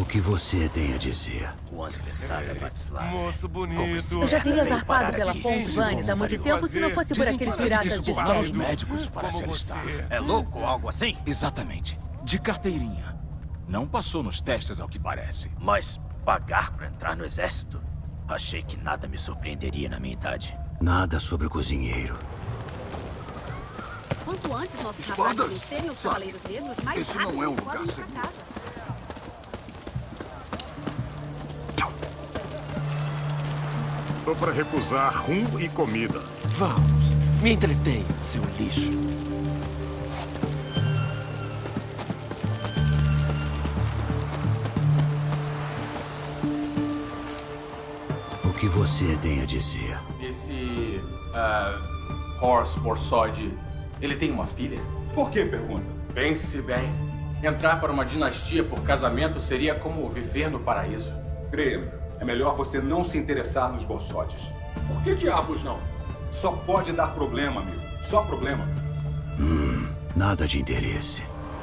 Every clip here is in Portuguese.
que você tem a dizer? Moço bonito. Eu já teria zarpado pela ponte Vanes há muito tempo se não fosse por aqueles piratas de Os Skeg. médicos para se alistar. É louco ou algo assim? Exatamente. De carteirinha. Não passou nos testes, ao que parece. Mas pagar para entrar no exército? Achei que nada me surpreenderia na minha idade. Nada sobre o cozinheiro. Quanto antes nossos rapazes vencerem os Cavaleiros Negros, mais Esse rápido não é um eles lugar podem ir pra seguro. casa. Tô para recusar rum e comida. Vamos. Me entretenha, seu lixo. O que você tem a dizer? Esse... Horse Borsod, ele tem uma filha? Por que pergunta? Pense bem. Entrar para uma dinastia por casamento seria como viver no paraíso. Creia-me, é melhor você não se interessar nos Borsodes. Por que diabos não? Só pode dar problema, amigo. Só problema. Nada de interesse.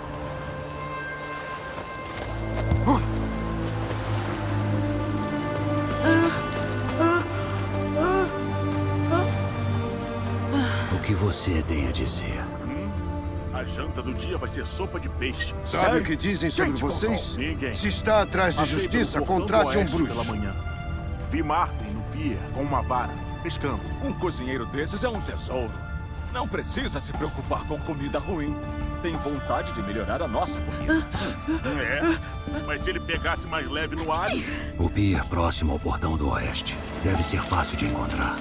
O que você tem a dizer? A janta do dia vai ser sopa de peixe. Sabe o que dizem sobre Quem te vocês? contou? Ninguém. Se está atrás de Passei justiça, pelo portão contrate do um oeste bruxo. pela manhã. Vi Martin no pier com uma vara, pescando. Um cozinheiro desses é um tesouro. Não precisa se preocupar com comida ruim. Tem vontade de melhorar a nossa comida. É, mas se ele pegasse mais leve no alho... O pier próximo ao portão do oeste. Deve ser fácil de encontrar.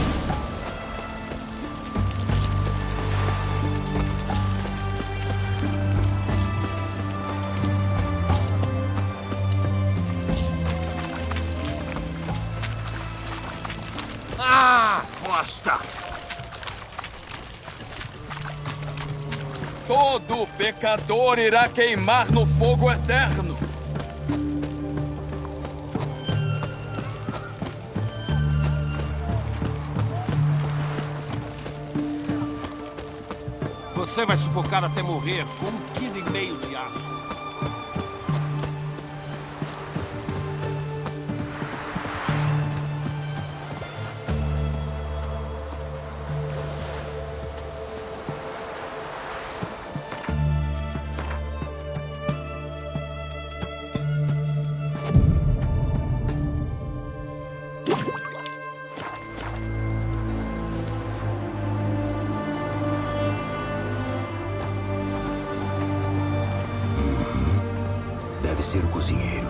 Bosta! Todo pecador irá queimar no fogo eterno. Você vai sufocar até morrer com 1,5 kg de aço. Deve ser o cozinheiro.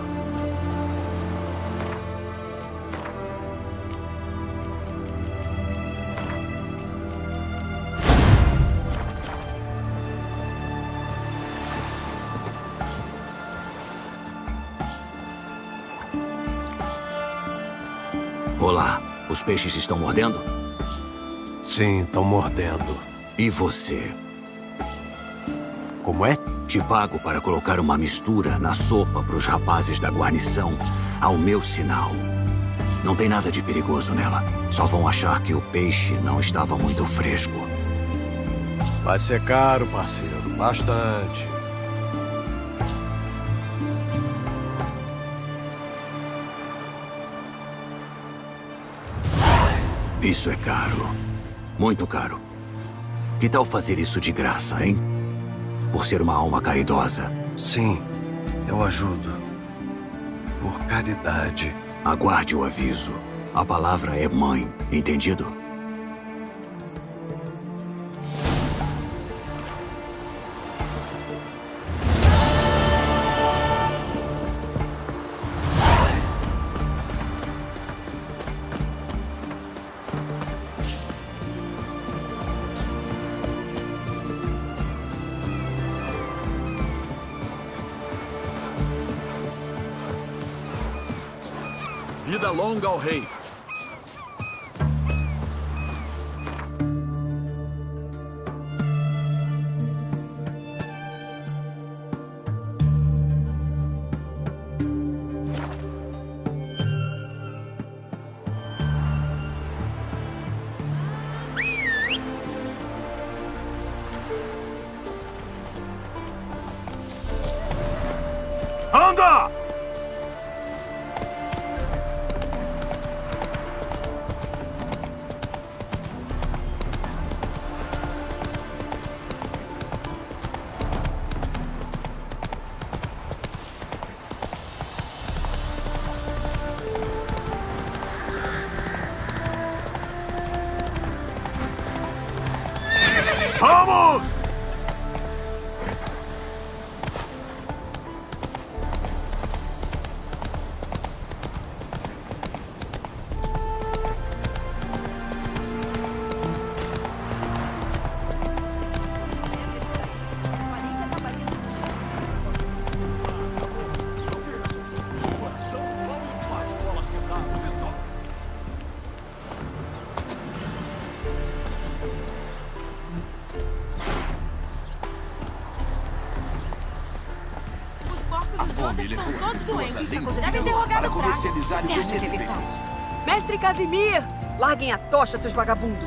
Olá, os peixes estão mordendo? Sim, estão mordendo. E você? Como é? Te pago para colocar uma mistura na sopa para os rapazes da guarnição, ao meu sinal. Não tem nada de perigoso nela. Só vão achar que o peixe não estava muito fresco. Vai ser caro, parceiro. Bastante. Isso é caro. Muito caro. Que tal fazer isso de graça, hein? Por ser uma alma caridosa. Sim, eu ajudo. Por caridade. Aguarde o aviso. A palavra é mãe, entendido? Vida longa ao rei. Anda! A fome levou as pessoas a Deve ter rogado para praga. comercializar Você e acha que é vender. verdade? Mestre Casimir! Larguem a tocha, seus vagabundos!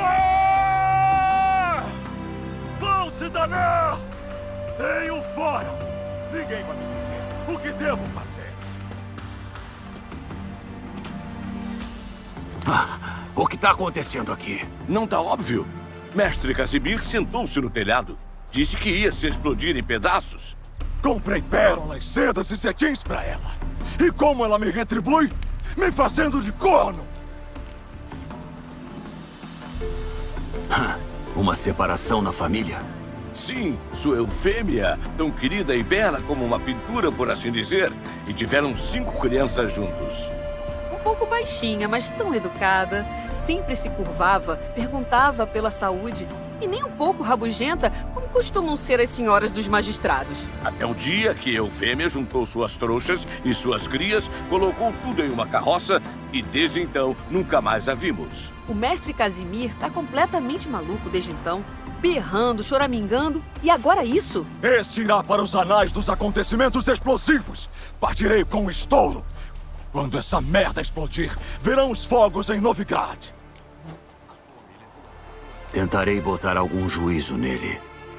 Vão se danar! Tenho fora! Ninguém vai me dizer o que devo fazer. O que está acontecendo aqui? Não tá óbvio? Mestre Casimir sentou-se no telhado. Disse que ia se explodir em pedaços. Comprei pérolas, sedas e cetins pra ela. E como ela me retribui? Me fazendo de corno! Uma separação na família? Sim, sua Eufêmia, tão querida e bela como uma pintura, por assim dizer. E tiveram 5 crianças juntos. Um pouco baixinha, mas tão educada. Sempre se curvava, perguntava pela saúde. E nem um pouco rabugenta, como costumam ser as senhoras dos magistrados. Até o dia que Eufêmia juntou suas trouxas e suas crias, colocou tudo em uma carroça e desde então nunca mais a vimos. O mestre Casimir tá completamente maluco desde então. Berrando, choramingando. E agora isso? Este irá para os anais dos acontecimentos explosivos. Partirei com estouro. Quando essa merda explodir, verão os fogos em Novigrad. Tentarei botar algum juízo nele.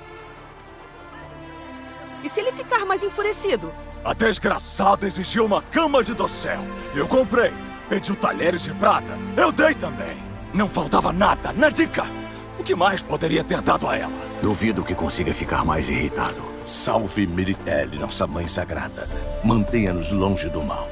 E se ele ficar mais enfurecido? A desgraçada exigiu uma cama de dossel. Eu comprei. Pediu talheres de prata. Eu dei também. Não faltava nada, nadica. O que mais poderia ter dado a ela? Duvido que consiga ficar mais irritado. Salve Meritele, nossa mãe sagrada. Mantenha-nos longe do mal.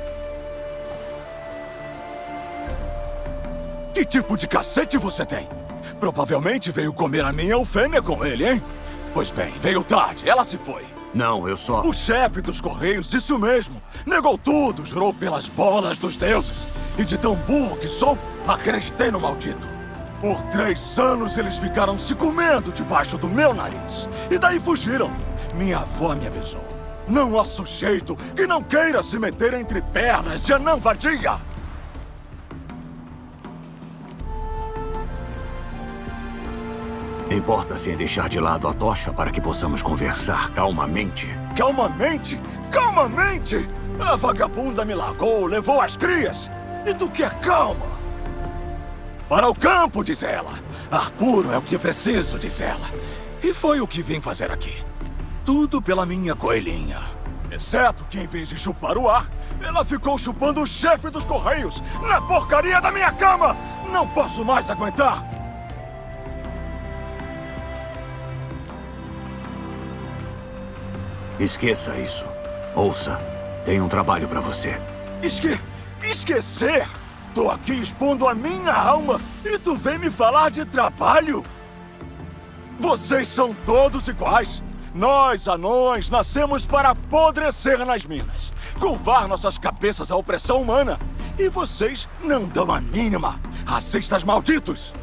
Que tipo de cacete você tem? Provavelmente veio comer a minha Eufêmia com ele, hein? Pois bem, veio tarde, ela se foi. Não, eu só... O chefe dos Correios disse o mesmo. Negou tudo, jurou pelas bolas dos deuses. E de tão burro que sou, acreditei no maldito. Por 3 anos eles ficaram se comendo debaixo do meu nariz. E daí fugiram. Minha avó me avisou. Não há sujeito que não queira se meter entre pernas de anã vadia. Importa-se em deixar de lado a tocha para que possamos conversar calmamente? Calmamente? Calmamente? A vagabunda me largou, levou as crias. E tu quer calma? Para o campo, diz ela. Ar puro é o que preciso, diz ela. E foi o que vim fazer aqui. Tudo pela minha coelhinha. Exceto que, em vez de chupar o ar, ela ficou chupando o chefe dos Correios na porcaria da minha cama! Não posso mais aguentar! Esqueça isso. Ouça, tenho um trabalho para você. Esquecer? Tô aqui expondo a minha alma e tu vem me falar de trabalho? Vocês são todos iguais. Nós, anões, nascemos para apodrecer nas minas. Curvar nossas cabeças à opressão humana. E vocês não dão a mínima. Racistas malditos.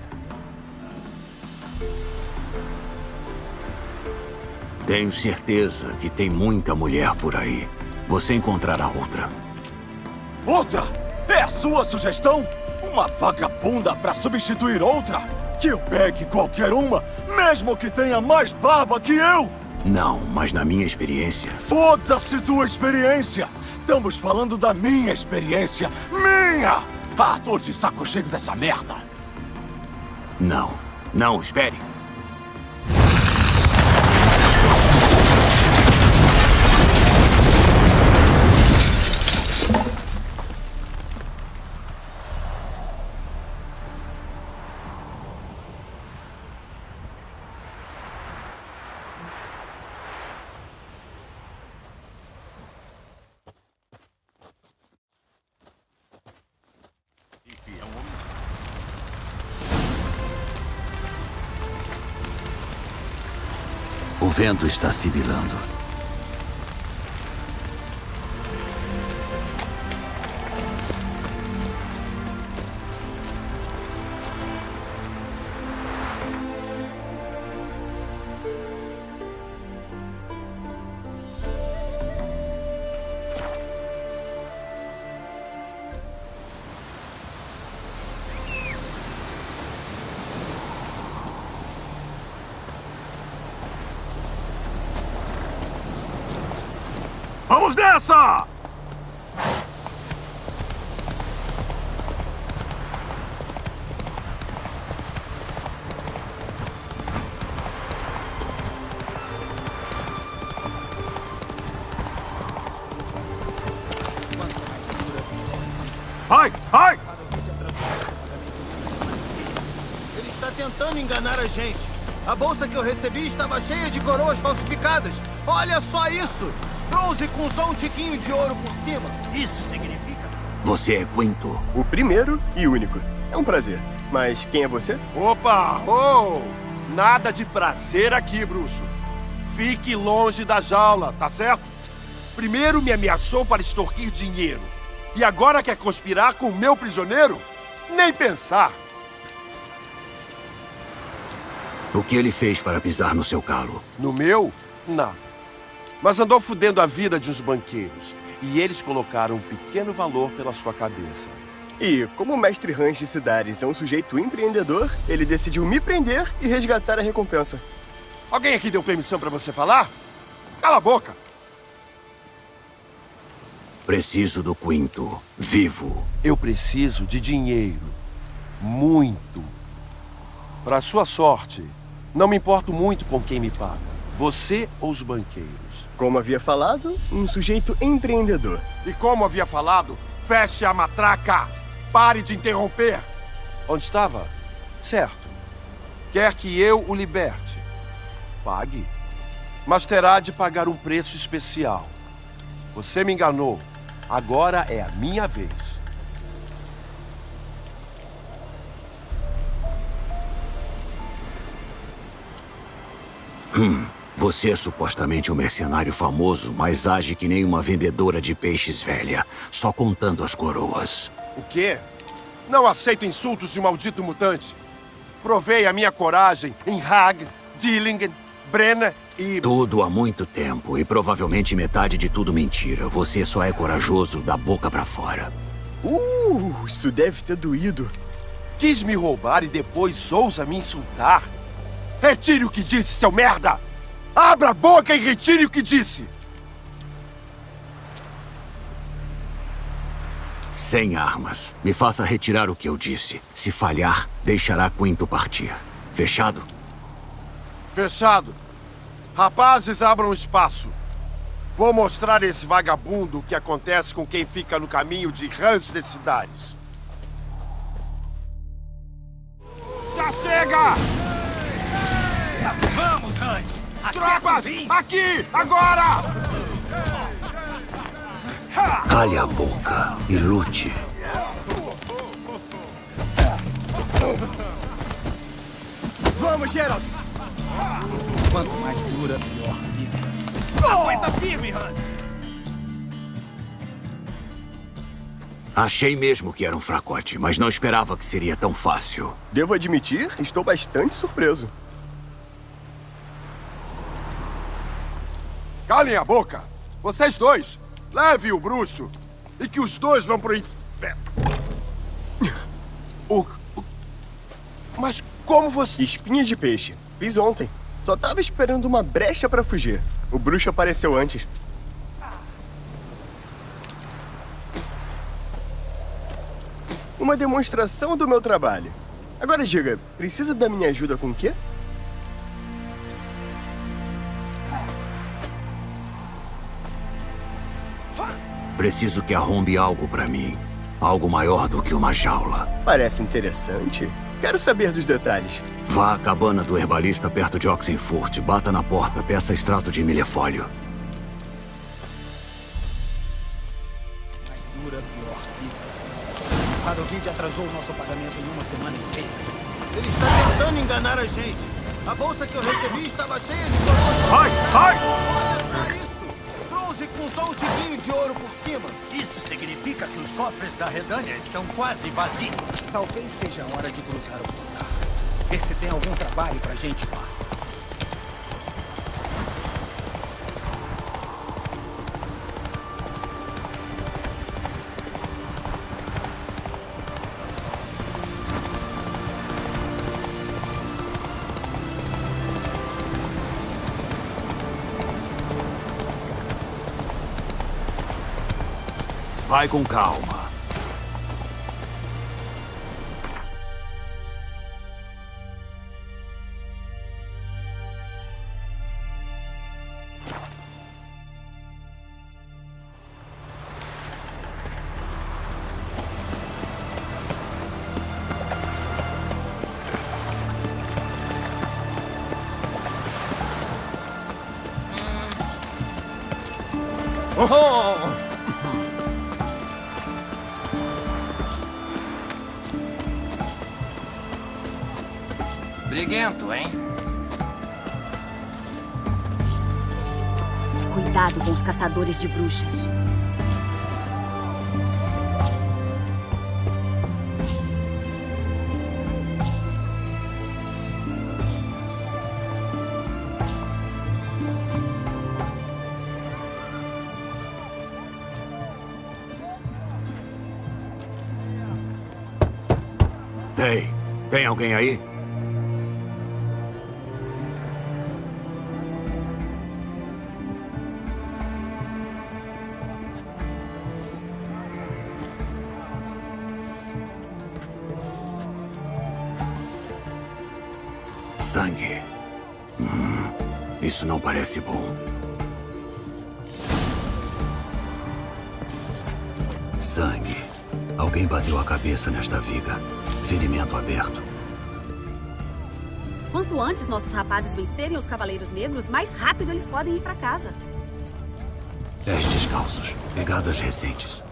Tenho certeza que tem muita mulher por aí. Você encontrará outra. Outra? É a sua sugestão? Uma vagabunda para substituir outra? Que eu pegue qualquer uma, mesmo que tenha mais barba que eu? Não, mas na minha experiência... Foda-se tua experiência! Estamos falando da minha experiência. Minha! Ah, tô de saco cheio dessa merda. Não. Não, espere. O vento está sibilando. Vamos nessa! Ai! Ai! Ele está tentando enganar a gente. A bolsa que eu recebi estava cheia de coroas falsificadas. Olha só isso! Bronze com só um tiquinho de ouro por cima. Isso significa... Você é Quinto? O primeiro e único. É um prazer. Mas quem é você? Opa! Oh! Nada de prazer aqui, bruxo. Fique longe da jaula, tá certo? Primeiro me ameaçou para extorquir dinheiro. E agora quer conspirar com o meu prisioneiro? Nem pensar! O que ele fez para pisar no seu calo? No meu? Nada. Mas andou fudendo a vida de uns banqueiros. E eles colocaram um pequeno valor pela sua cabeça. E, como o mestre Hans de Cidares é um sujeito empreendedor, ele decidiu me prender e resgatar a recompensa. Alguém aqui deu permissão para você falar? Cala a boca! Preciso do Quinto, vivo. Eu preciso de dinheiro. Muito. Para sua sorte, não me importo muito com quem me paga. Você ou os banqueiros. Como havia falado, um sujeito empreendedor. E como havia falado, feche a matraca! Pare de interromper! Onde estava? Certo. Quer que eu o liberte? Pague. Mas terá de pagar um preço especial. Você me enganou. Agora é a minha vez. Você é supostamente um mercenário famoso, mas age que nem uma vendedora de peixes velha, só contando as coroas. O quê? Não aceito insultos de maldito mutante. Provei a minha coragem em Hag, Dillingen, Brenna e... Tudo há muito tempo, e provavelmente metade de tudo mentira. Você só é corajoso da boca pra fora. Isso deve ter doído. Quis me roubar e depois ousa me insultar? Retire o que disse, seu merda! Abra a boca e retire o que disse! Sem armas. Me faça retirar o que eu disse. Se falhar, deixará Quinto partir. Fechado? Fechado. Rapazes, abram espaço. Vou mostrar a esse vagabundo o que acontece com quem fica no caminho de Hans de Cidares. Já chega! Vamos, Hans! Tropas! Aqui! Agora! Cale a boca e lute. Vamos, Geralt! Quanto mais dura, pior fica. Aguenta firme, Hans! Achei mesmo que era um fracote, mas não esperava que seria tão fácil. Devo admitir, estou bastante surpreso. Calem a boca! Vocês dois! Leve o bruxo! E que os dois vão pro inferno! Mas como você... Espinha de peixe. Fiz ontem. Só tava esperando uma brecha pra fugir. O bruxo apareceu antes. Uma demonstração do meu trabalho. Agora diga, precisa da minha ajuda com o quê? Preciso que arrombe algo pra mim. Algo maior do que uma jaula. Parece interessante. Quero saber dos detalhes. Vá à cabana do herbalista perto de Oxenfurt. Bata na porta, peça extrato de milefólio. Mais dura, pior fica. Radovid atrasou o nosso pagamento em uma semana inteira. Ele está tentando enganar a gente. A bolsa que eu recebi estava cheia de coroas. Ai! Ai! Olha só isso! Bronze com só um tiquinho de ouro por cima. Isso significa que os cofres da Redânia estão quase vazios. Talvez seja a hora de cruzar o portal. Ver se tem algum trabalho pra gente lá. Vai com calma. Briguento, hein? Cuidado com os caçadores de bruxas. Tem alguém aí? Sangue. Isso não parece bom. Sangue. Alguém bateu a cabeça nesta viga. Ferimento aberto. Quanto antes nossos rapazes vencerem os Cavaleiros Negros, mais rápido eles podem ir pra casa. Pés descalços. Pegadas recentes.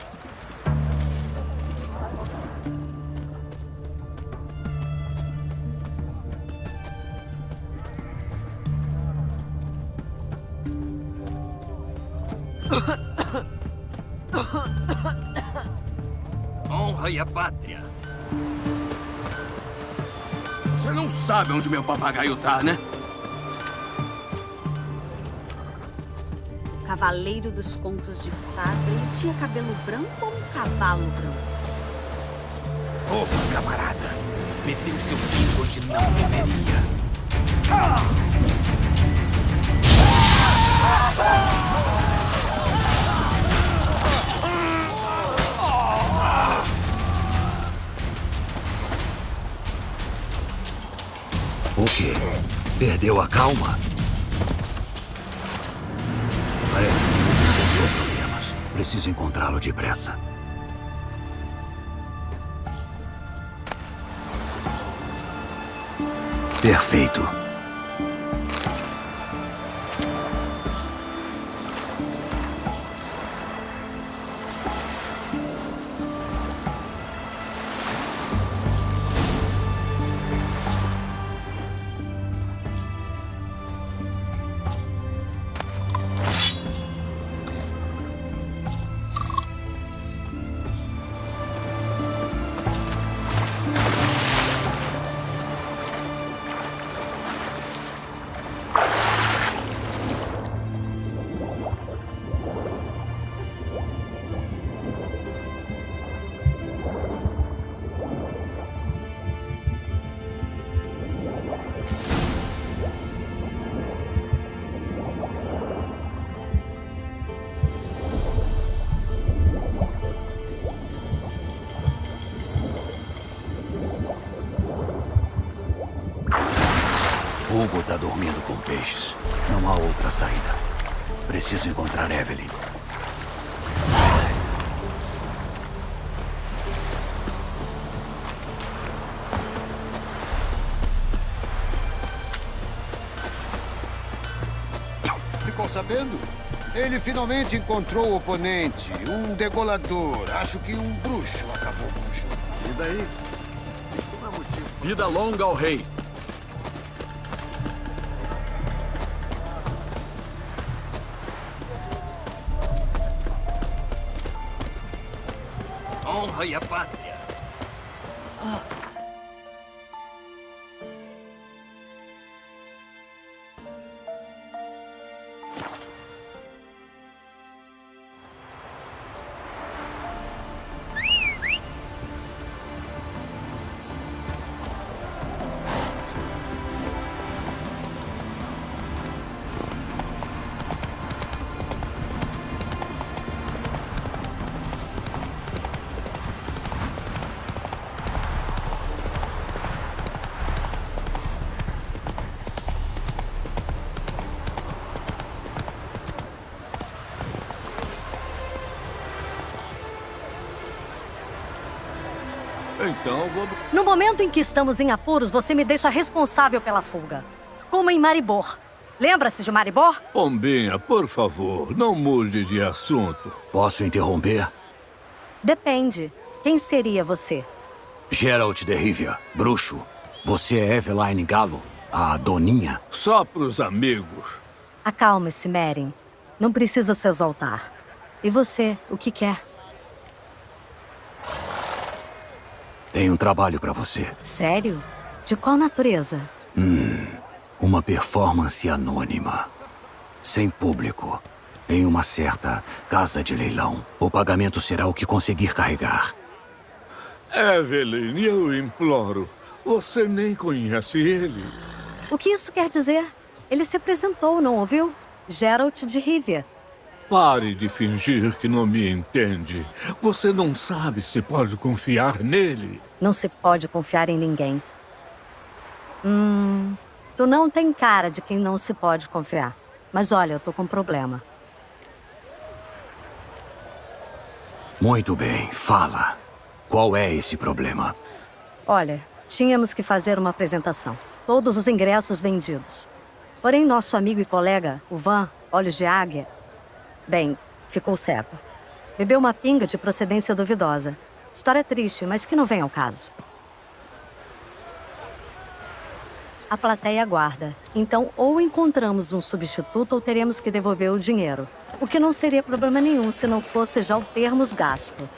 Honra e a pátria. Você não sabe onde meu papagaio tá, né? Cavaleiro dos Contos de Fada. Ele tinha cabelo branco ou um cavalo branco? Opa, camarada. Meteu seu bico onde não deveria. O quê? Perdeu a calma? Parece que encontrou problemas. Preciso encontrá-lo depressa. Perfeito. Hugo está dormindo com peixes. Não há outra saída. Preciso encontrar Evelyn. Ficou sabendo? Ele finalmente encontrou o oponente. Um degolador. Acho que um bruxo acabou com o jogo. E daí? Isso não é motivo. Vida longa ao rei. Honra e a pátria. Então vou... No momento em que estamos em apuros, você me deixa responsável pela fuga. Como em Maribor. Lembra-se de Maribor? Pombinha, por favor, não mude de assunto. Posso interromper? Depende. Quem seria você? Geralt de Rivia, bruxo. Você é Eveline Galo, a doninha? Só pros amigos. Acalme-se, Merin. Não precisa se exaltar. E você, o que quer? Tenho um trabalho pra você. Sério? De qual natureza? Uma performance anônima. Sem público. Em uma certa casa de leilão. O pagamento será o que conseguir carregar. Evelyn, eu imploro. Você nem conhece ele. O que isso quer dizer? Ele se apresentou, não ouviu? Geralt de Rivia. Pare de fingir que não me entende. Você não sabe se pode confiar nele. Não se pode confiar em ninguém. Tu não tem cara de quem não se pode confiar. Mas olha, eu tô com um problema. Muito bem, fala. Qual é esse problema? Olha, tínhamos que fazer uma apresentação. Todos os ingressos vendidos. Porém, nosso amigo e colega, o Van, Olhos de Águia, bem, ficou cego. Bebeu uma pinga de procedência duvidosa. História triste, mas que não vem ao caso. A plateia aguarda. Então, ou encontramos um substituto ou teremos que devolver o dinheiro. O que não seria problema nenhum se não fosse já o termos gasto.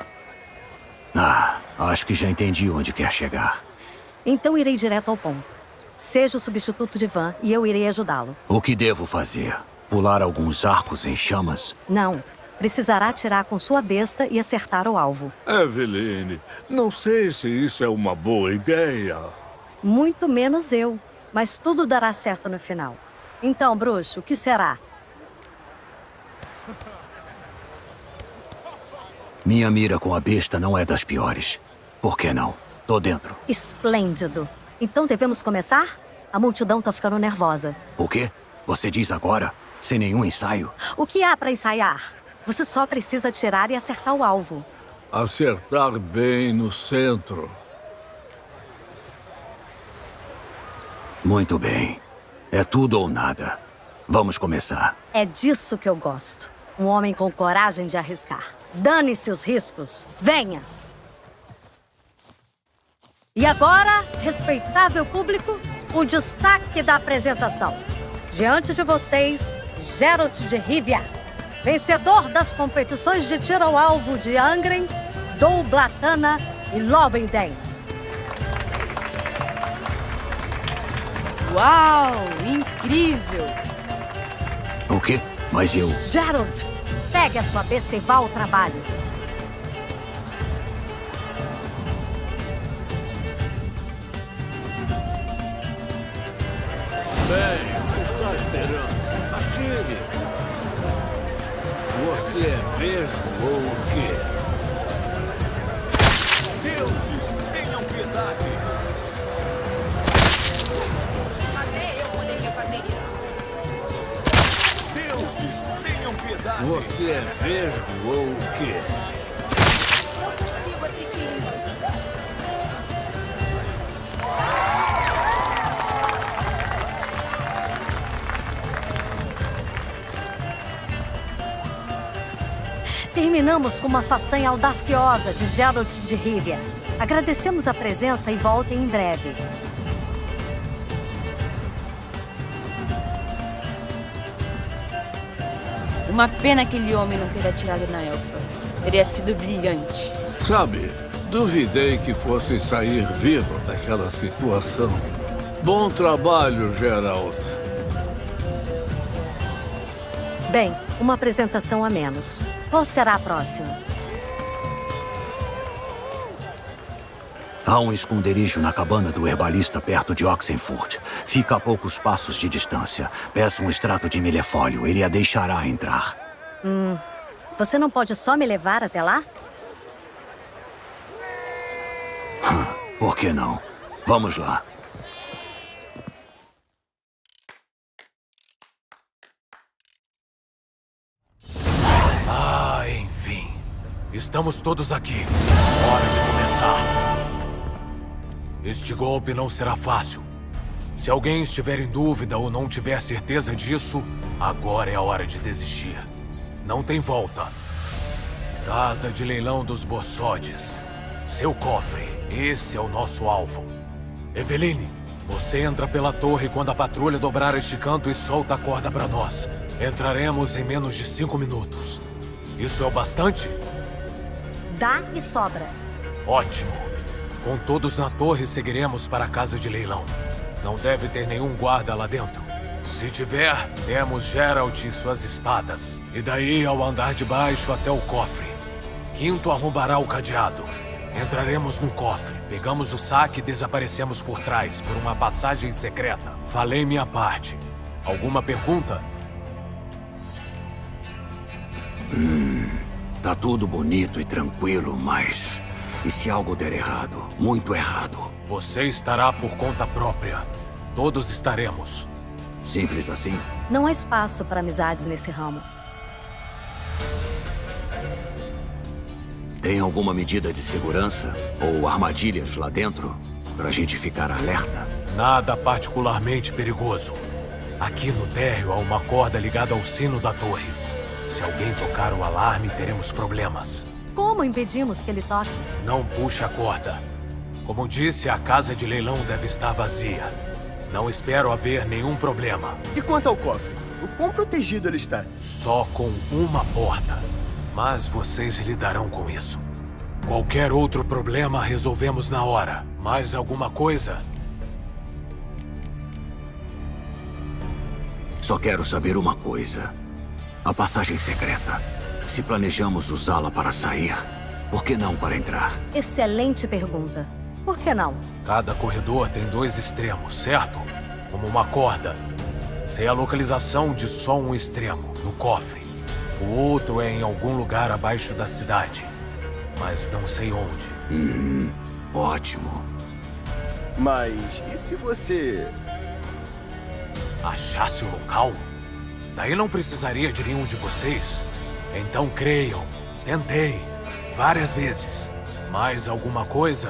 Acho que já entendi onde quer chegar. Então irei direto ao ponto. Seja o substituto de Van e eu irei ajudá-lo. O que devo fazer? Pular alguns arcos em chamas? Não. Precisará atirar com sua besta e acertar o alvo. Eveline, não sei se isso é uma boa ideia. Muito menos eu. Mas tudo dará certo no final. Então, bruxo, o que será? Minha mira com a besta não é das piores. Por que não? Tô dentro. Esplêndido. Então devemos começar? A multidão tá ficando nervosa. O quê? Você diz agora? Sem nenhum ensaio? O que há pra ensaiar? Você só precisa atirar e acertar o alvo. Acertar bem no centro. Muito bem. É tudo ou nada. Vamos começar. É disso que eu gosto. Um homem com coragem de arriscar. Dane-se os riscos. Venha! E agora, respeitável público, o destaque da apresentação. Diante de vocês, Geralt de Rivia, vencedor das competições de tiro ao alvo de Angren, Dol Blatana e Lobenden. Uau! Incrível! O quê? Mas eu... Geralt, pegue a sua besta e vá ao trabalho. Bem, o que está esperando? Atire! Você é mesmo ou o quê? Deuses, tenham piedade! Até eu poderia fazer isso. Deuses, tenham piedade! Você é mesmo ou o quê? Não consigo assistir isso. Terminamos com uma façanha audaciosa de Geralt de Rivia. Agradecemos a presença e voltem em breve. Uma pena aquele homem não ter atirado na elfa. Teria sido brilhante. Sabe, duvidei que fosse sair vivo daquela situação. Bom trabalho, Geralt. Bem, uma apresentação a menos. Qual será a próxima? Há um esconderijo na cabana do herbalista perto de Oxenfurt. Fica a poucos passos de distância. Peço um extrato de milefólio. Ele a deixará entrar. Você não pode só me levar até lá? Por que não? Vamos lá. Enfim. Estamos todos aqui. Hora de começar. Este golpe não será fácil. Se alguém estiver em dúvida ou não tiver certeza disso, agora é a hora de desistir. Não tem volta. Casa de leilão dos Borsodes. Seu cofre. Esse é o nosso alvo. Eveline, você entra pela torre quando a patrulha dobrar este canto e solta a corda para nós. Entraremos em menos de 5 minutos. Isso é o bastante? Dá e sobra. Ótimo. Com todos na torre, seguiremos para a casa de leilão. Não deve ter nenhum guarda lá dentro. Se tiver, temos Geralt e suas espadas. E daí ao andar de baixo até o cofre. Quinto arrombará o cadeado. Entraremos no cofre, pegamos o saque e desaparecemos por trás, por uma passagem secreta. Falei minha parte. Alguma pergunta? Tá tudo bonito e tranquilo, mas... E se algo der errado? Muito errado. Você estará por conta própria. Todos estaremos. Simples assim? Não há espaço para amizades nesse ramo. Tem alguma medida de segurança? Ou armadilhas lá dentro? Pra gente ficar alerta? Nada particularmente perigoso. Aqui no térreo há uma corda ligada ao sino da torre. Se alguém tocar o alarme, teremos problemas. Como impedimos que ele toque? Não puxe a corda. Como disse, a casa de leilão deve estar vazia. Não espero haver nenhum problema. E quanto ao cofre? O quão protegido ele está? Só com uma porta. Mas vocês lidarão com isso. Qualquer outro problema resolvemos na hora. Mais alguma coisa? Só quero saber uma coisa. A passagem secreta. Se planejamos usá-la para sair, por que não para entrar? Excelente pergunta. Por que não? Cada corredor tem 2 extremos, certo? Como uma corda. Sei a localização de só um extremo, no cofre. O outro é em algum lugar abaixo da cidade. Mas não sei onde. Ótimo. Mas e se você... achasse o local? Daí não precisaria de nenhum de vocês. Então creiam. Tentei. Várias vezes. Mais alguma coisa?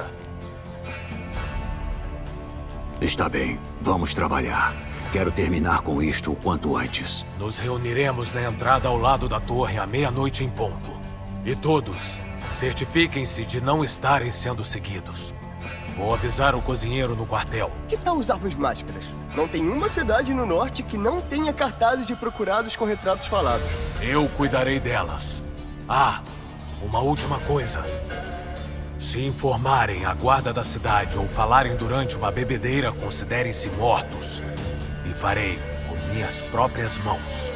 Está bem. Vamos trabalhar. Quero terminar com isto o quanto antes. Nos reuniremos na entrada ao lado da torre à meia-noite em ponto. E todos, certifiquem-se de não estarem sendo seguidos. Vou avisar o cozinheiro no quartel. Que tal usarmos máscaras? Não tem uma cidade no norte que não tenha cartazes de procurados com retratos falados. Eu cuidarei delas. Ah, uma última coisa. Se informarem a guarda da cidade ou falarem durante uma bebedeira, considerem-se mortos. E farei com minhas próprias mãos.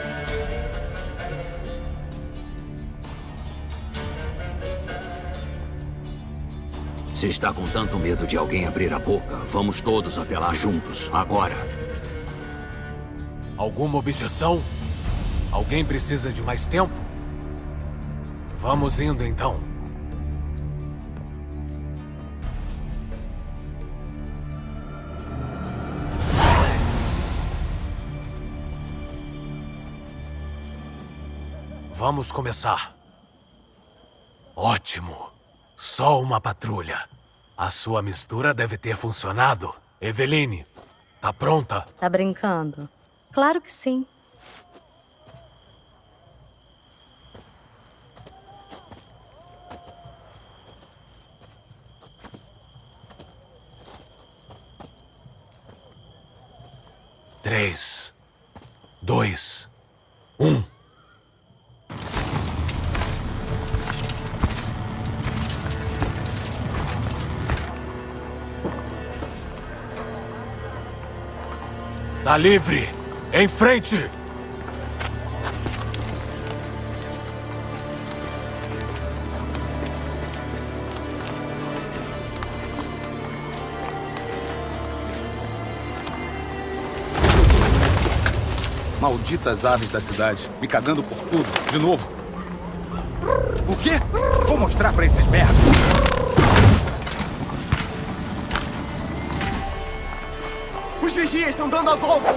Se está com tanto medo de alguém abrir a boca, vamos todos até lá juntos, agora. Alguma objeção? Alguém precisa de mais tempo? Vamos indo, então. Vamos começar. Ótimo. Só uma patrulha. A sua mistura deve ter funcionado. Eveline, tá pronta? Tá brincando? Claro que sim. Três, 2, 1. Tá livre! Em frente! Malditas aves da cidade, me cagando por tudo, de novo. O quê? Vou mostrar pra esses merda. Os vigias estão dando a volta!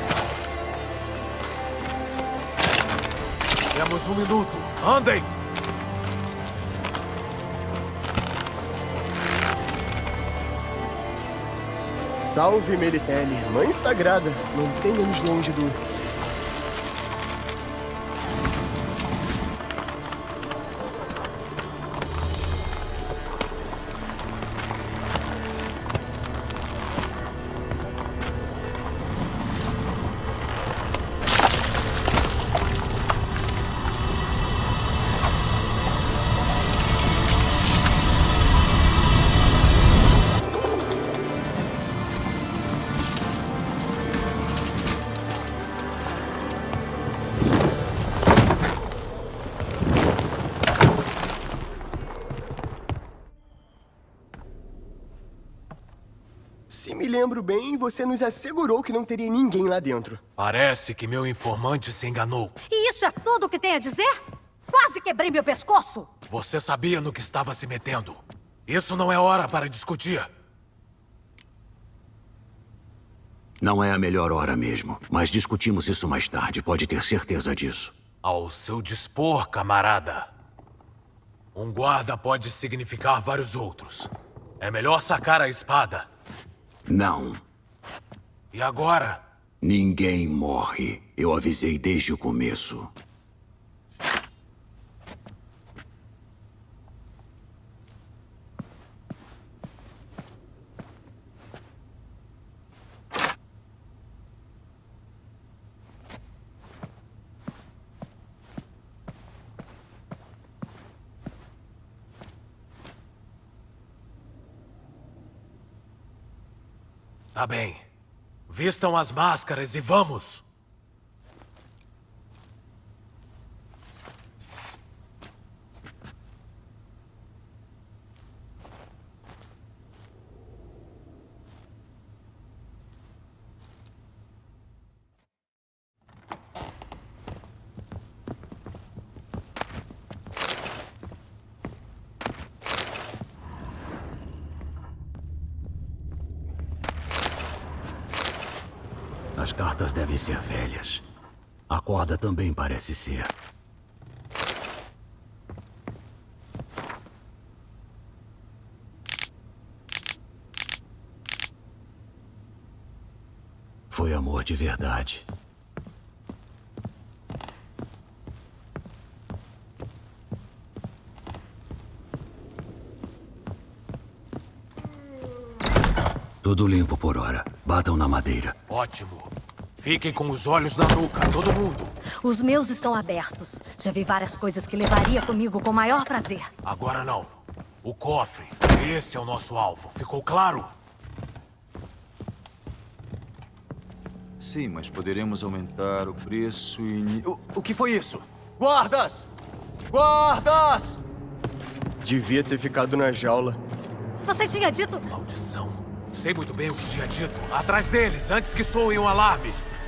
Temos 1 minuto. Andem! Salve, Melitele, Mãe Sagrada, mantenha-nos longe do... Se me lembro bem, você nos assegurou que não teria ninguém lá dentro. Parece que meu informante se enganou. E isso é tudo o que tem a dizer? Quase quebrei meu pescoço! Você sabia no que estava se metendo. Isso não é hora para discutir. Não é a melhor hora mesmo, mas discutimos isso mais tarde, pode ter certeza disso. Ao seu dispor, camarada. Um guarda pode significar vários outros. É melhor sacar a espada. Não. E agora? Ninguém morre. Eu avisei desde o começo. Tá bem. Vistam as máscaras e vamos! As cartas devem ser velhas. A corda também parece ser. Foi amor de verdade. Tudo limpo por hora. Batam na madeira. Ótimo. Fiquem com os olhos na nuca, todo mundo. Os meus estão abertos. Já vi várias coisas que levaria comigo com o maior prazer. Agora não. O cofre. Esse é o nosso alvo. Ficou claro? Sim, mas poderemos aumentar o preço e... O que foi isso? Guardas! Guardas! Devia ter ficado na jaula. Você tinha dito... Maldição. Sei muito bem o que tinha dito. Atrás deles, antes que soem um alarme.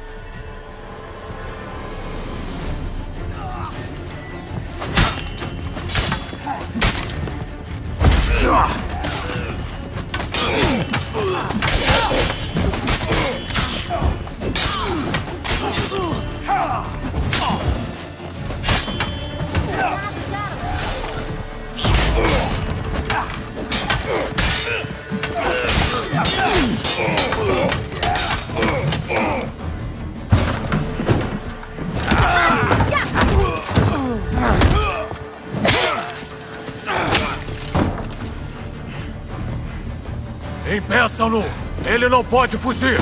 Impeçam-no! Ele não pode fugir!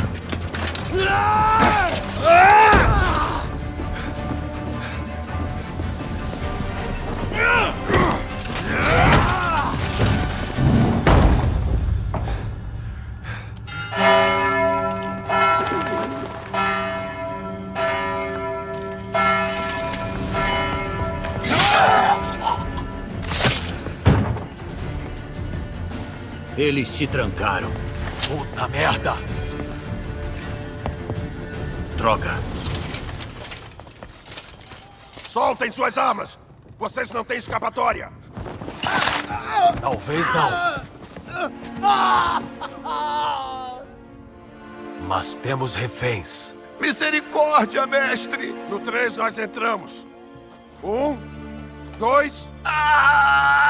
Eles se trancaram. Puta merda! Droga! Soltem suas armas! Vocês não têm escapatória! Talvez não. Mas temos reféns. Misericórdia, mestre! No 3 nós entramos. 1, 2...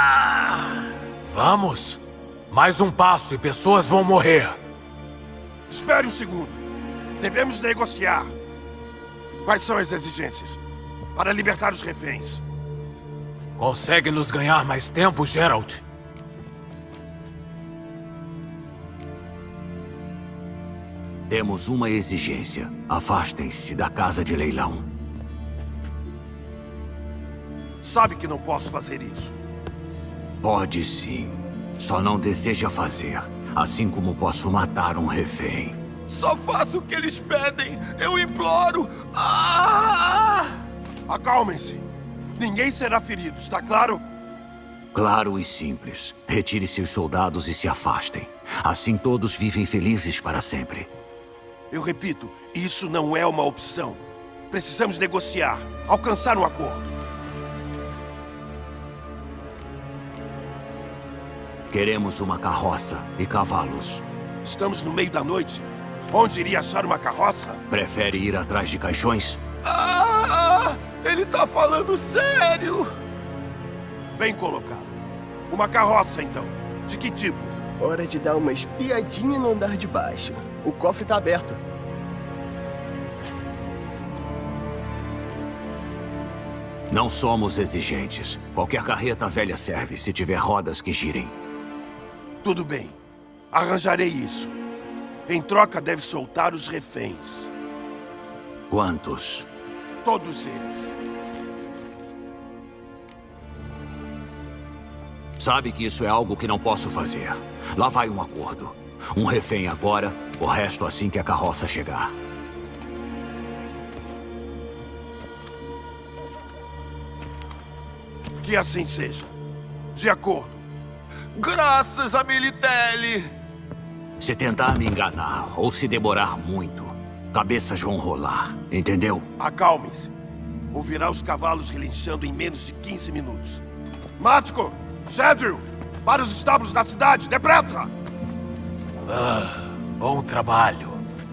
Vamos! Mais um passo e pessoas vão morrer. Espere um segundo. Devemos negociar. Quais são as exigências? Para libertar os reféns. Consegue nos ganhar mais tempo, Geralt? Temos uma exigência. Afastem-se da casa de leilão. Sabe que não posso fazer isso. Pode sim. Só não deseja fazer. Assim como posso matar um refém. Só faço o que eles pedem. Eu imploro. Ah! Acalmem-se. Ninguém será ferido, está claro? Claro e simples. Retire seus soldados e se afastem. Assim todos vivem felizes para sempre. Eu repito, isso não é uma opção. Precisamos negociar, alcançar um acordo. Queremos uma carroça e cavalos. Estamos no meio da noite. Onde iria achar uma carroça? Prefere ir atrás de caixões? Ah! Ele tá falando sério! Bem colocado. Uma carroça, então. De que tipo? Hora de dar uma espiadinha no andar de baixo. O cofre tá aberto. Não somos exigentes. Qualquer carreta velha serve, se tiver rodas que girem. Tudo bem. Arranjarei isso. Em troca, deve soltar os reféns. Quantos? Todos eles. Sabe que isso é algo que não posso fazer. Lá vai um acordo. Um refém agora, o resto assim que a carroça chegar. Que assim seja. De acordo. Graças a Militelli! Se tentar me enganar ou se demorar muito, cabeças vão rolar, entendeu? Acalmem-se. Ouvirá os cavalos relinchando em menos de 15 minutos. Mático! Shadrill! Para os estábulos da cidade, depressa! Bom trabalho.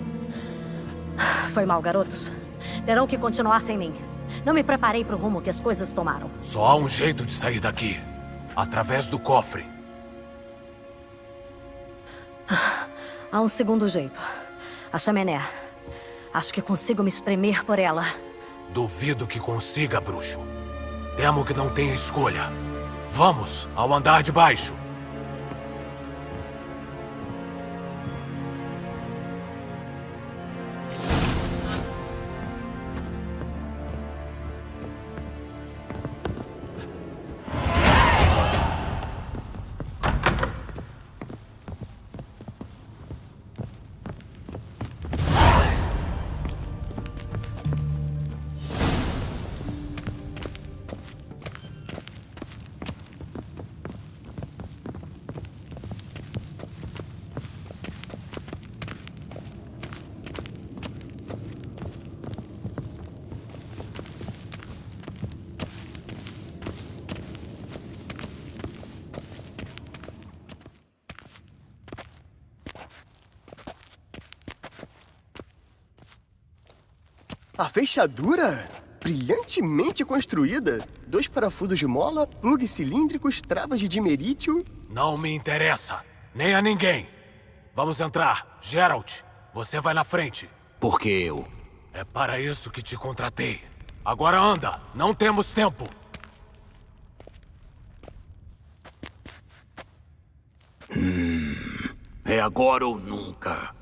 Foi mal, garotos. Terão que continuar sem mim. Não me preparei para o rumo que as coisas tomaram. Só há um jeito de sair daqui. Através do cofre. Há um segundo jeito. A chaminé. Acho que consigo me espremer por ela. Duvido que consiga, bruxo. Temo que não tenha escolha. Vamos ao andar de baixo. A fechadura? Brilhantemente construída. 2 parafusos de mola, plugs cilíndricos, travas de dimerítio. Não me interessa. Nem a ninguém. Vamos entrar. Geralt, você vai na frente. Por que eu? É para isso que te contratei. Agora anda. Não temos tempo. É agora ou nunca.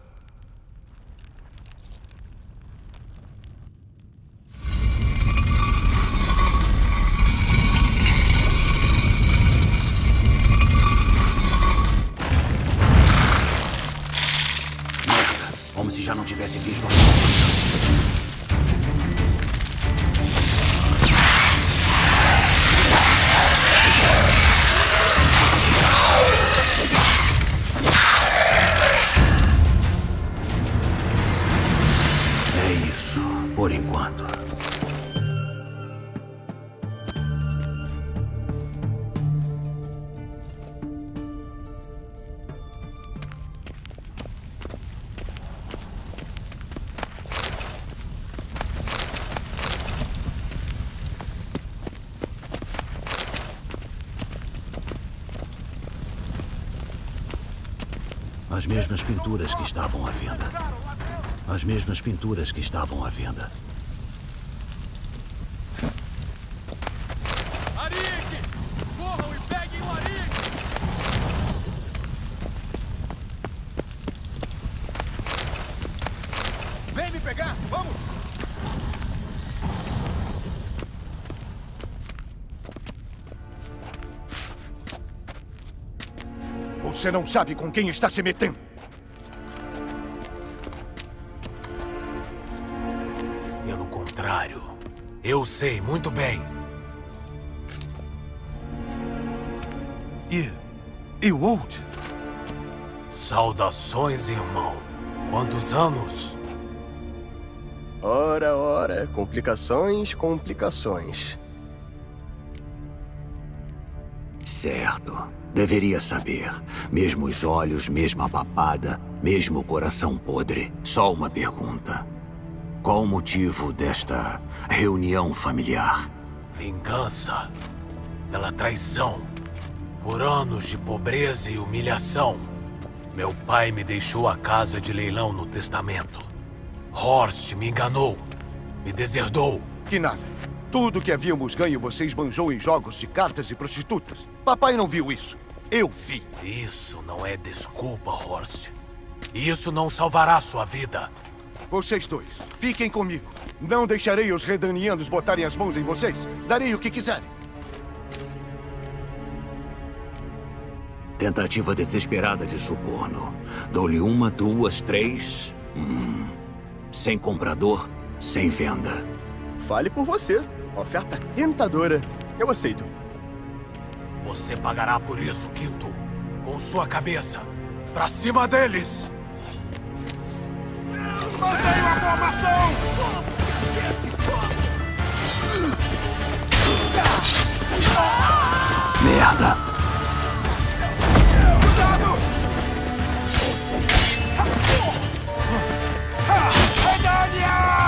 Como se já não tivesse visto a As mesmas pinturas que estavam à venda. As mesmas pinturas que estavam à venda. Arik! Corram e peguem o Arik! Vem me pegar! Vamos! Você não sabe com quem está se metendo. Pelo contrário, eu sei muito bem. E o Old? Saudações, irmão. Quantos anos? Ora, ora. Complicações, complicações. Certo. Deveria saber. Mesmo os olhos, mesma papada, mesmo o coração podre. Só uma pergunta. Qual o motivo desta reunião familiar? Vingança. Pela traição. Por anos de pobreza e humilhação. Meu pai me deixou a casa de leilão no testamento. Horst me enganou. Me deserdou. Que nada. Tudo que havíamos ganho você esbanjou em jogos de cartas e prostitutas. Papai não viu isso. Eu vi. Isso não é desculpa, Horst. Isso não salvará sua vida. Vocês dois, fiquem comigo. Não deixarei os redanianos botarem as mãos em vocês. Darei o que quiserem. Tentativa desesperada de suborno. Dou-lhe 1, 2, 3. Sem comprador, sem venda. Fale por você. Oferta tentadora. Eu aceito. Você pagará por isso, Quinto. Com sua cabeça. Pra cima deles! Mantenha a formação! Merda! Cuidado! Redania!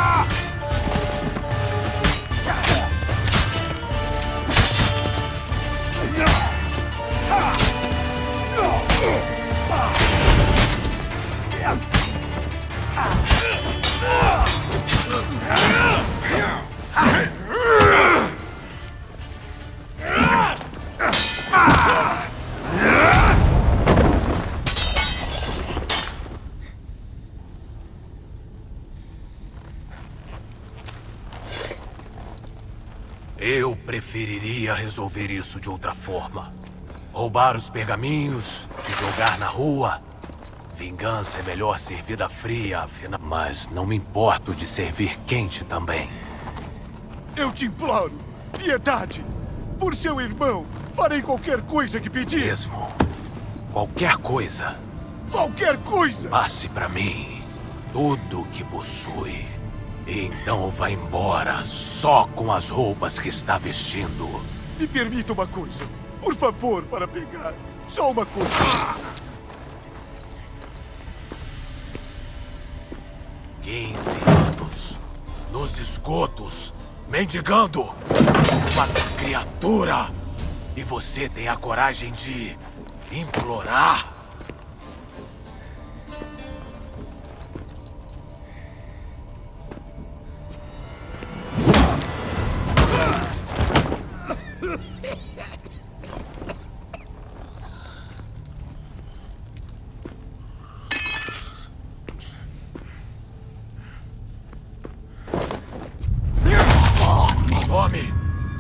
Eu preferiria resolver isso de outra forma. Roubar os pergaminhos, te jogar na rua. Vingança é melhor servida fria, afinal. Mas não me importo de servir quente também. Eu te imploro, piedade. Por seu irmão, farei qualquer coisa que pedir. Mesmo. Qualquer coisa. Qualquer coisa. Passe pra mim tudo que possui. E então vá embora só com as roupas que está vestindo. Me permita uma coisa. Por favor, para pegar. Só uma coisa. 15 anos. Nos esgotos. Mendigando. Uma criatura. E você tem a coragem de implorar? Tome!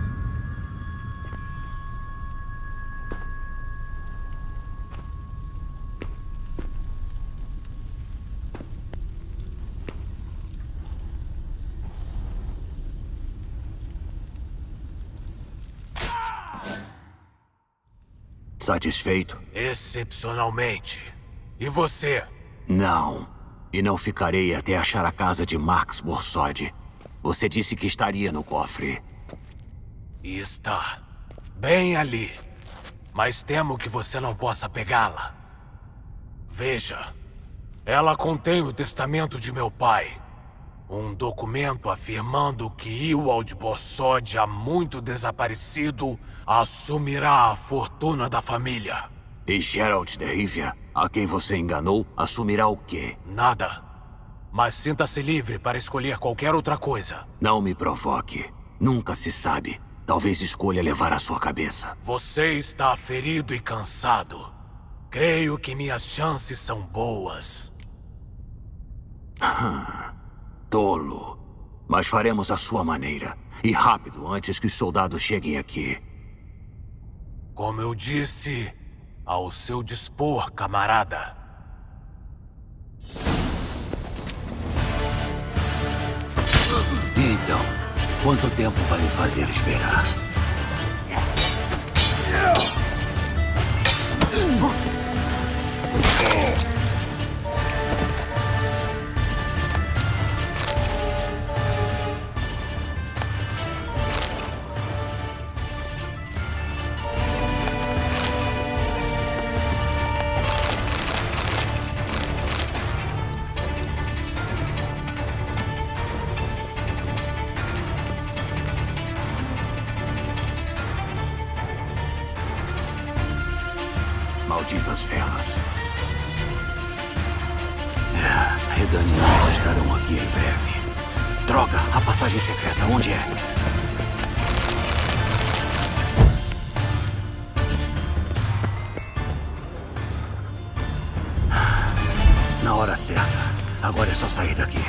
Satisfeito? Excepcionalmente. E você? Não. E não ficarei até achar a casa de Max Borsod. Você disse que estaria no cofre. E está. Bem ali. Mas temo que você não possa pegá-la. Veja. Ela contém o testamento de meu pai. Um documento afirmando que Ewald Borsod, há muito desaparecido, assumirá a fortuna da família. E Geralt de Rivia? A quem você enganou assumirá o quê? Nada. Mas sinta-se livre para escolher qualquer outra coisa. Não me provoque. Nunca se sabe. Talvez escolha levar a sua cabeça. Você está ferido e cansado. Creio que minhas chances são boas. Tolo. Mas faremos a sua maneira. E rápido, antes que os soldados cheguem aqui. Como eu disse, ao seu dispor, camarada. Então, quanto tempo vai me fazer esperar? Malditas velas. Redanianos estarão aqui em breve. Droga, a passagem secreta, onde é? Na hora certa. Agora é só sair daqui.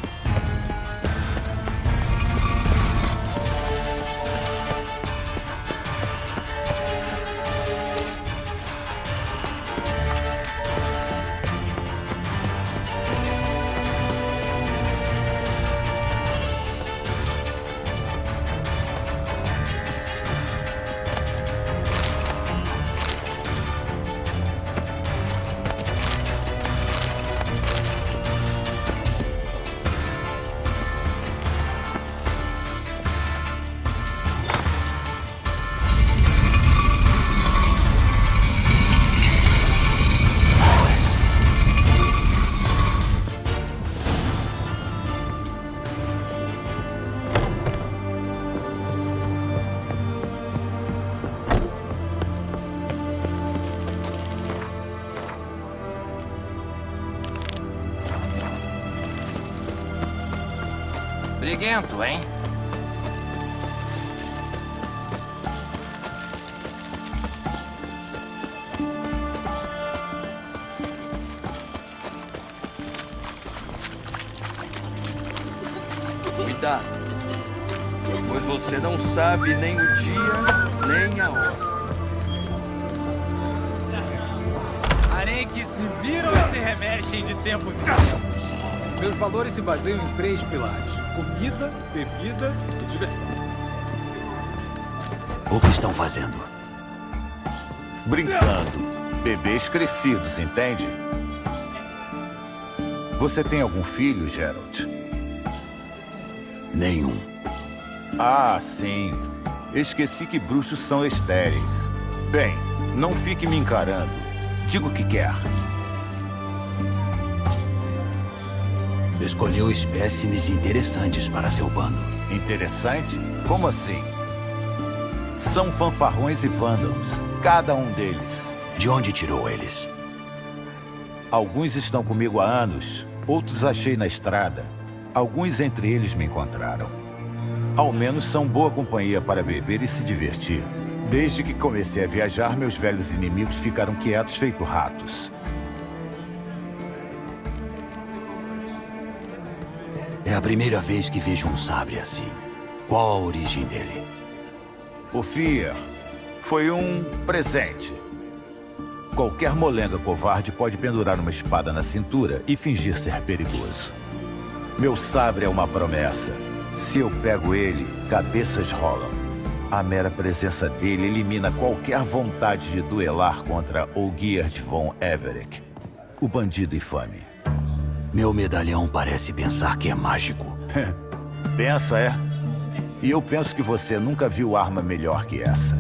Briguento, hein? Cuidado, pois você não sabe nem o dia, nem a hora. Arenques se viram e se remexem de tempos em tempos. Meus valores se baseiam em 3 pilares: comida, bebida e diversão. O que estão fazendo? Brincando. Bebês crescidos, entende? Você tem algum filho, Geralt? Nenhum. Ah, sim. Esqueci que bruxos são estéreis. Bem, não fique me encarando. Diga o que quer. Escolheu espécimes interessantes para seu bando. Interessante? Como assim? São fanfarrões e vândalos, cada um deles. De onde tirou eles? Alguns estão comigo há anos, outros achei na estrada. Alguns entre eles me encontraram. Ao menos são boa companhia para beber e se divertir. Desde que comecei a viajar, meus velhos inimigos ficaram quietos feito ratos. É a primeira vez que vejo um sabre assim. Qual a origem dele? O Fier foi um presente. Qualquer molenga covarde pode pendurar uma espada na cintura e fingir ser perigoso. Meu sabre é uma promessa. Se eu pego ele, cabeças rolam. A mera presença dele elimina qualquer vontade de duelar contra Olgierd von Everec, o bandido infame. Meu medalhão parece pensar que é mágico. Pensa, é? E eu penso que você nunca viu arma melhor que essa.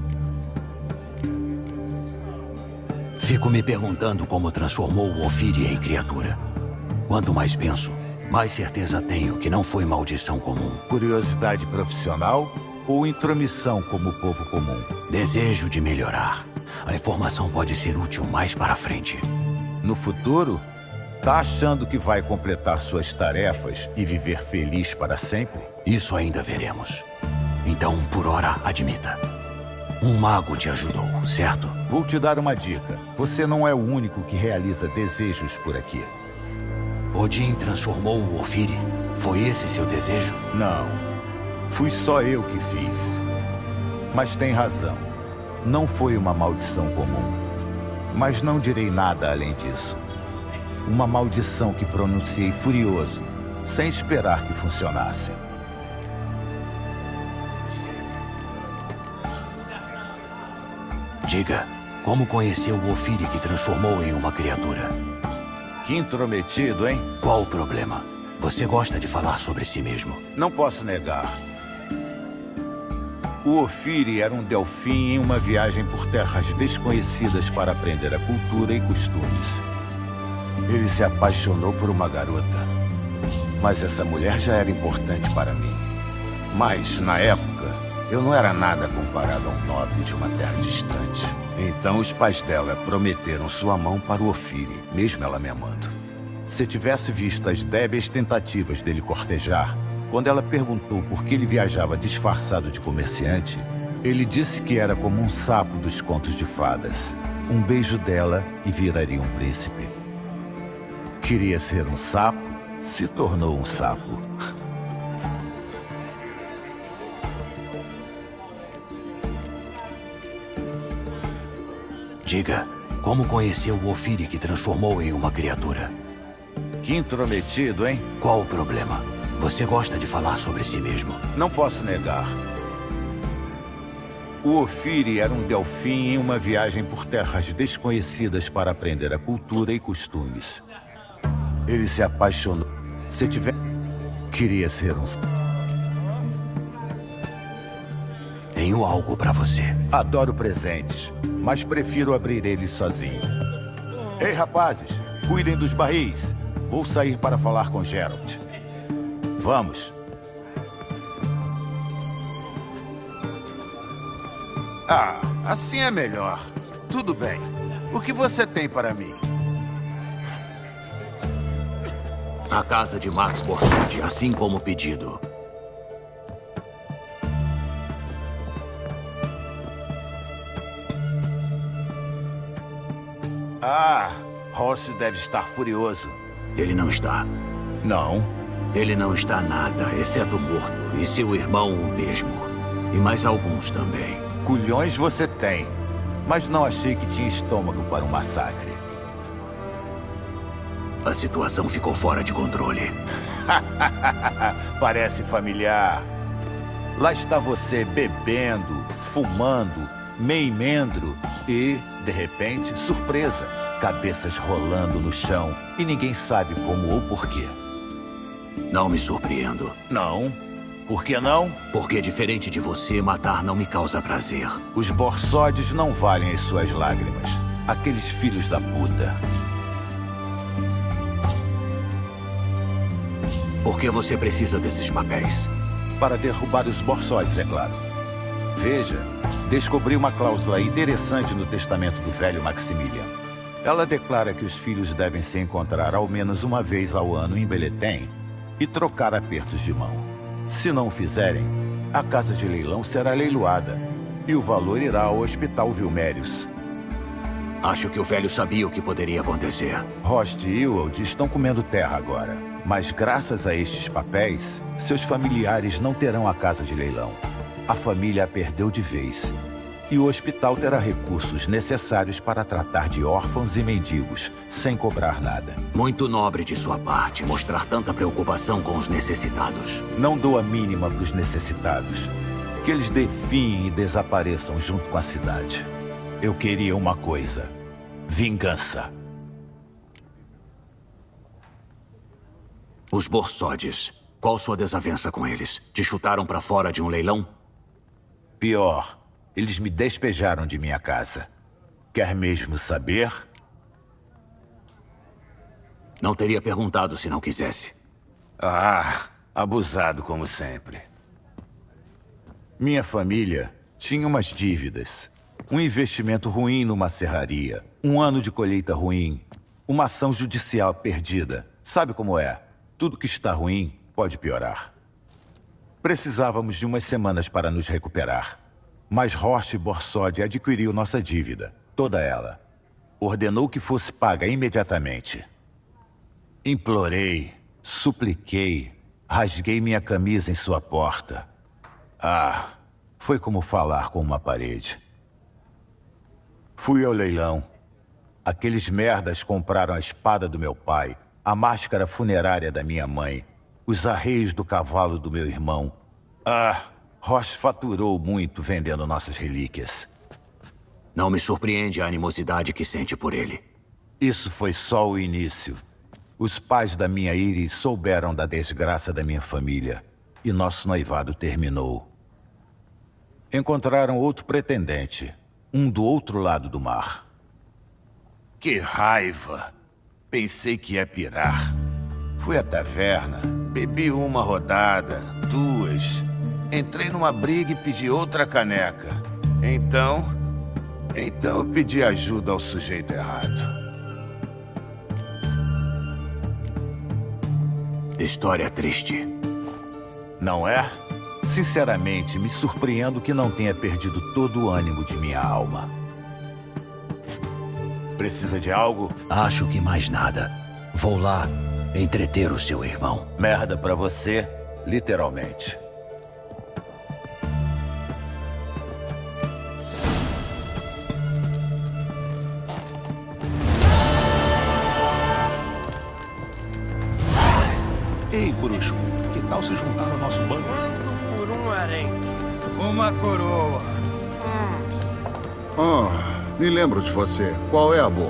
Fico me perguntando como transformou o Ophiri em criatura. Quanto mais penso, mais certeza tenho que não foi maldição comum. Curiosidade profissional ou intromissão como o povo comum? Desejo de melhorar. A informação pode ser útil mais para frente. No futuro? Tá achando que vai completar suas tarefas e viver feliz para sempre? Isso ainda veremos. Então, por hora, admita. Um mago te ajudou, certo? Vou te dar uma dica. Você não é o único que realiza desejos por aqui. Odin transformou o Ophiri? Foi esse seu desejo? Não. Fui só eu que fiz. Mas tem razão. Não foi uma maldição comum. Mas não direi nada além disso. Uma maldição que pronunciei furioso, sem esperar que funcionasse. Diga, como conheceu o Ophiri que transformou em uma criatura? Que intrometido, hein? Qual o problema? Você gosta de falar sobre si mesmo? Não posso negar. O Ophiri era um delfim em uma viagem por terras desconhecidas para aprender a cultura e costumes. Ele se apaixonou por uma garota. Mas essa mulher já era importante para mim. Mas, na época, eu não era nada comparado a um nobre de uma terra distante. Então os pais dela prometeram sua mão para o Ophiri, mesmo ela me amando. Se tivesse visto as débeis tentativas dele cortejar, quando ela perguntou por que ele viajava disfarçado de comerciante, ele disse que era como um sapo dos contos de fadas. Um beijo dela e viraria um príncipe. Queria ser um sapo, se tornou um sapo. Diga, como conheceu o Ophiri que transformou em uma criatura? Que intrometido, hein? Qual o problema? Você gosta de falar sobre si mesmo? Não posso negar. O Ophiri era um delfim em uma viagem por terras desconhecidas para aprender a cultura e costumes. Ele se apaixonou. Se tiver... Queria ser um... Tenho algo para você. Adoro presentes, mas prefiro abrir eles sozinho. Ei, rapazes, cuidem dos barris. Vou sair para falar com Geralt. Vamos. Ah, assim é melhor. Tudo bem. O que você tem para mim? A casa de Max Borsod, assim como pedido. Ah, Horst deve estar furioso. Ele não está. Não? Ele não está nada, exceto morto. E seu irmão o mesmo. E mais alguns também. Culhões você tem. Mas não achei que tinha estômago para um massacre. A situação ficou fora de controle. Parece familiar. Lá está você bebendo, fumando, meimendro e, de repente, surpresa. Cabeças rolando no chão e ninguém sabe como ou porquê. Não me surpreendo. Não? Por que não? Porque, diferente de você, matar não me causa prazer. Os Borsodes não valem as suas lágrimas. Aqueles filhos da puta. Por que você precisa desses papéis? Para derrubar os Borsodes, é claro. Veja, descobri uma cláusula interessante no testamento do velho Maximilian. Ela declara que os filhos devem se encontrar ao menos uma vez ao ano em Beletem e trocar apertos de mão. Se não o fizerem, a casa de leilão será leiloada e o valor irá ao Hospital Vilmérios. Acho que o velho sabia o que poderia acontecer. Rost e Ewald estão comendo terra agora, mas graças a estes papéis, seus familiares não terão a casa de leilão. A família a perdeu de vez. E o hospital terá recursos necessários para tratar de órfãos e mendigos, sem cobrar nada. Muito nobre de sua parte mostrar tanta preocupação com os necessitados. Não dou a mínima para os necessitados. Que eles defiem e desapareçam junto com a cidade. Eu queria uma coisa: vingança. Os Borsodes. Qual sua desavença com eles? Te chutaram para fora de um leilão? Pior. Eles me despejaram de minha casa. Quer mesmo saber? Não teria perguntado se não quisesse. Ah, abusado como sempre. Minha família tinha umas dívidas. Um investimento ruim numa serraria. Um ano de colheita ruim. Uma ação judicial perdida. Sabe como é? Tudo que está ruim pode piorar. Precisávamos de umas semanas para nos recuperar. Mas Roche Borsod adquiriu nossa dívida. Toda ela. Ordenou que fosse paga imediatamente. Implorei, supliquei, rasguei minha camisa em sua porta. Ah, foi como falar com uma parede. Fui ao leilão. Aqueles merdas compraram a espada do meu pai, a máscara funerária da minha mãe, os arreios do cavalo do meu irmão. Ah, Roche faturou muito vendendo nossas relíquias. Não me surpreende a animosidade que sente por ele. Isso foi só o início. Os pais da minha Iris souberam da desgraça da minha família e nosso noivado terminou. Encontraram outro pretendente, um do outro lado do mar. Que raiva! Pensei que ia pirar. Fui à taverna, bebi uma rodada, duas. Entrei numa briga e pedi outra caneca. Então eu pedi ajuda ao sujeito errado. História triste. Não é? Sinceramente, me surpreendo que não tenha perdido todo o ânimo de minha alma. Precisa de algo? Acho que mais nada. Vou lá entreter o seu irmão. Merda pra você, literalmente. Ei, bruxo, que tal se juntar ao nosso bando? Quanto por um harém? Uma coroa. Me lembro de você. Qual é a boa?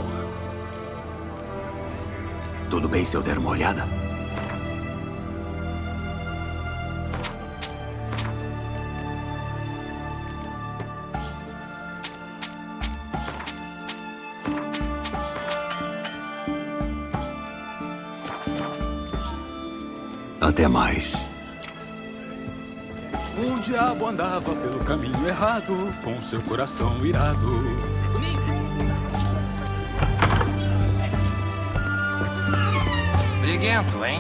Tudo bem se eu der uma olhada? Até mais. Um diabo andava pelo caminho errado, com seu coração irado. Briguento, hein?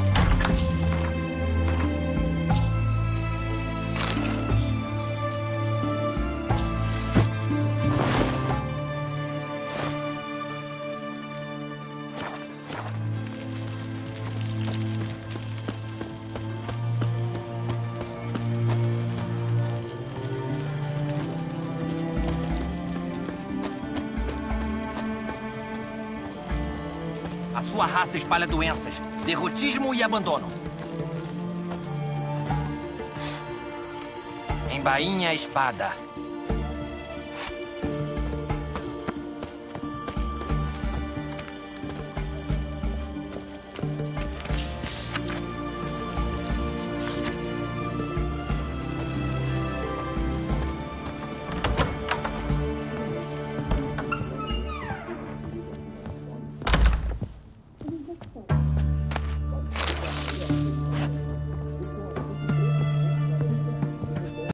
Sua raça espalha doenças, derrotismo e abandono. Embainha a espada.